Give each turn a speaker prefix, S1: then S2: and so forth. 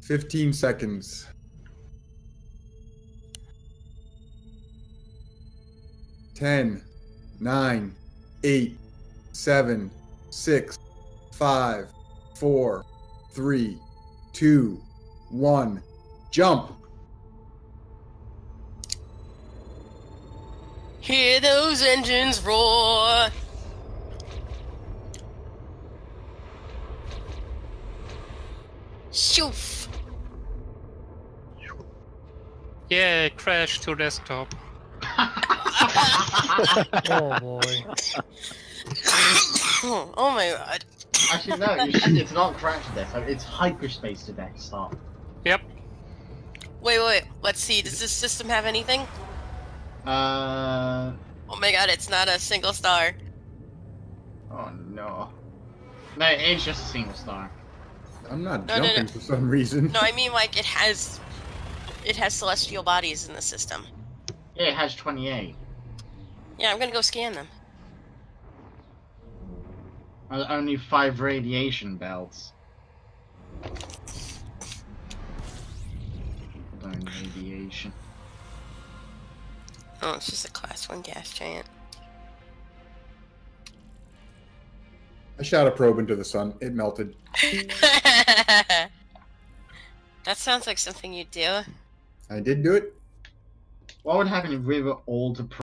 S1: 15 seconds. 10, 9, 8, 7, 6, 5, 4, 3, 2, 1. Jump!
S2: Hear those engines roar! Shoof!
S3: Yeah, crash to desktop.
S4: Oh boy.
S2: Oh my god.
S5: Actually, no, it's not crash to desktop, it's hyperspace to desktop.
S3: Yep.
S2: Wait, let's see, does this system have anything? Oh my god, it's not a single star.
S5: Oh no. No, it's just a single star.
S1: I'm not
S2: No,
S1: jumping for some reason.
S2: No, I mean like it has celestial bodies in the system.
S5: Yeah, it has 28.
S2: Yeah, I'm gonna go scan them.
S5: Only 5 radiation belts. Radiation.
S2: Oh, it's just a class 1 gas giant.
S1: I shot a probe into the sun. It melted.
S2: That sounds like something you'd do.
S1: I did do it.
S5: What would happen if we were all to